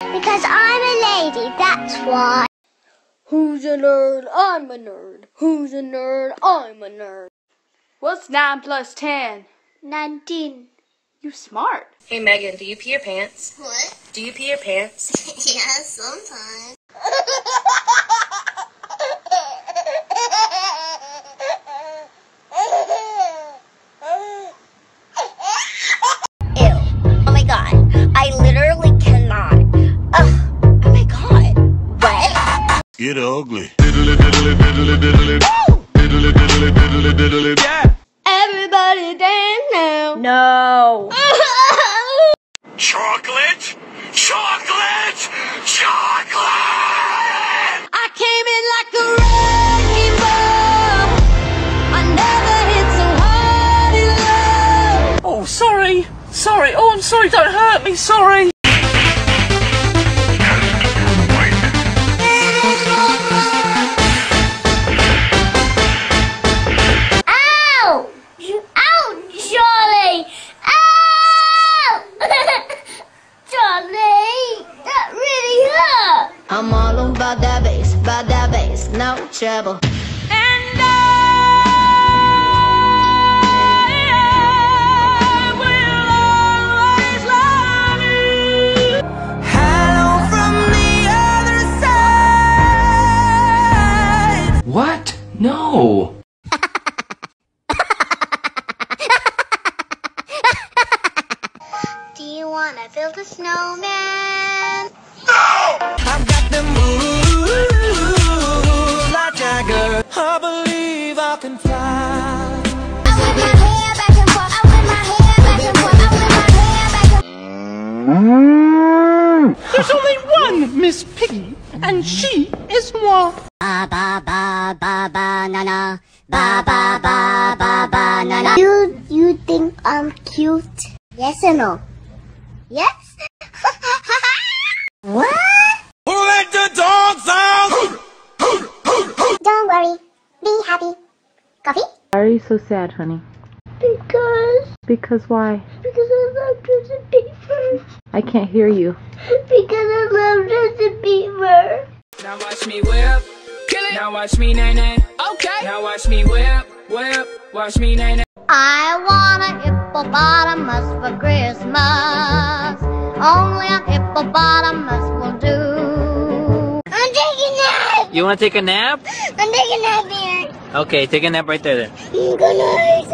Because I'm a lady, that's why. Who's a nerd? I'm a nerd. Who's a nerd? I'm a nerd. What's 9 plus 10? 19. You smart. Hey Megan, do you pee your pants? What? Do you pee your pants? Yeah, sometimes. Ew. Oh my god. I literally cannot. Ugh. Oh my god. What? Get ugly. Yeah. Everybody dance now. No. Chocolate! Chocolate! Chocolate! I came in like a wrecking ball. I never hit so hard in love. Oh, sorry. Sorry. Oh, I'm sorry. Don't hurt me. Sorry. Ow! Ow, Charlie! Ow! Charlie, that really hurt. I'm all on by that bass, no trouble. And I will always love you. Hello from the other side. What? No. Do you want to build a snowman? I've got the moves like Jagger. I believe I can fly. I whip my hair back and forth. I whip my hair back and forth. I whip my hair back and forth. There's only one Miss Piggy, and she is moi. Ba ba ba ba ba na na. Ba ba ba ba ba na na. You think I'm cute? Yes or no? Yes? What? Who let the dogs out? Don't worry. Be happy. Coffee? Why are you so sad, honey? Because why? I love Justin Bieber. I can't hear you. Because I love Justin Bieber. Now watch me whip. Kill it. Now watch me Nae Nae. Okay. Now watch me whip. Watch me Nae Nae. I want a hippopotamus for Christmas. Only a hippopotamus will do. I'm taking a nap. You want to take a nap? I'm taking a nap here. Okay, take a nap right there then. Good night.